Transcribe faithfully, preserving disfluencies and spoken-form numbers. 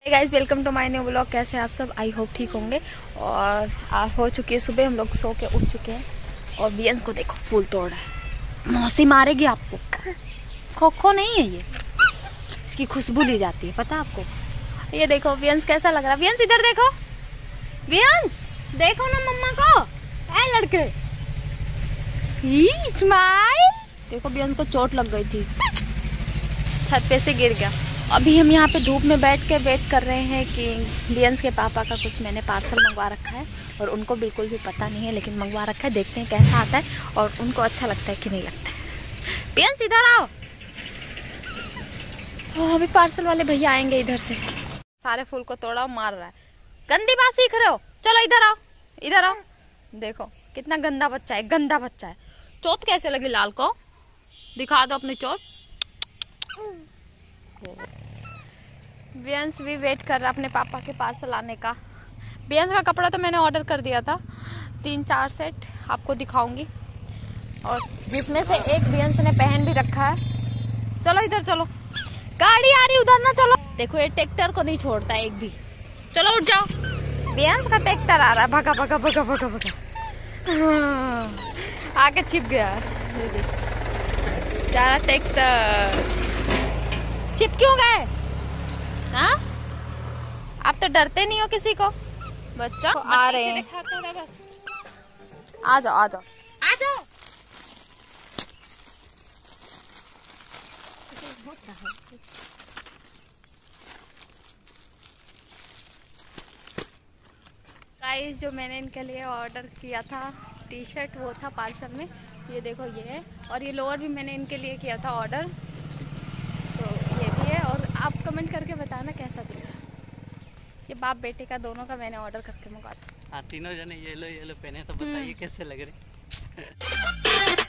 Guys welcome to my new blog. कैसे आप सब? आई होप ठीक होंगे। और आ, हो चुकी है सुबह, हम लोग सो के उठ चुके हैं। और बियंस को देखो फूल तोड़ रहा है। मौसी मारेगी आपको। खो खो नहीं है ये, इसकी खुशबू ली जाती है, पता आपको। ये देखो बियंस कैसा लग रहा है। बियंस इधर देखो, बियंस देखो ना मम्मा को। ऐ लड़के, स्माइल। देखो बियंस को चोट लग गई थी, छत पे से गिर गया। अभी हम यहाँ पे धूप में बैठ के वेट कर रहे हैं कि बियंस के पापा का कुछ मैंने पार्सल मंगवा रखा है और उनको बिल्कुल भी पता नहीं है, लेकिन मंगवा रखा है। देखते हैं कैसा आता है और उनको अच्छा लगता है कि नहीं लगता है। बियंस इधर आओ। तो अभी पार्सल वाले भैया आएंगे इधर से। सारे फूल को तोड़ा मार रहा है। गंदी बात सीख रहे हो, चलो इधर आओ, इधर आओ। देखो कितना गंदा बच्चा है, गंदा बच्चा है। चोट कैसे लगी लाल को? दिखा दो अपनी चोट। बियंस भी वेट कर रहा अपने पापा के पार्सल आने का। बियंस का कपड़ा तो मैंने ऑर्डर कर दिया था, तीन चार सेट आपको दिखाऊंगी, और जिसमें से एक बियंस ने पहन भी रखा है। चलो इधर चलो, गाड़ी आ रही उधर ना चलो। देखो ये ट्रैक्टर को नहीं छोड़ता एक भी। चलो उठ जाओ। बियंस का ट्रैक्टर आ रहा है, भगा भगा भगा भगा भगा। आके छिप गया जा रहा ट्रैक्टर। छिप क्यों गए? हाँ, आप तो डरते नहीं हो किसी को। बच्चा आ रहे हैं, आ जाओ आ जाओ आ जाओ। गाइस जो मैंने इनके लिए ऑर्डर किया था टी शर्ट, वो था पार्सल में। ये देखो ये है, और ये लोअर भी मैंने इनके लिए किया था ऑर्डर, तो ये भी है। और आप कमेंट करके बताना कैसा दिख रहा है। ये बाप बेटे का दोनों का मैंने ऑर्डर करके मंगवाया था। हाँ, तीनों जने येलो येलो पहने, तो बताइए कैसे लग रहे।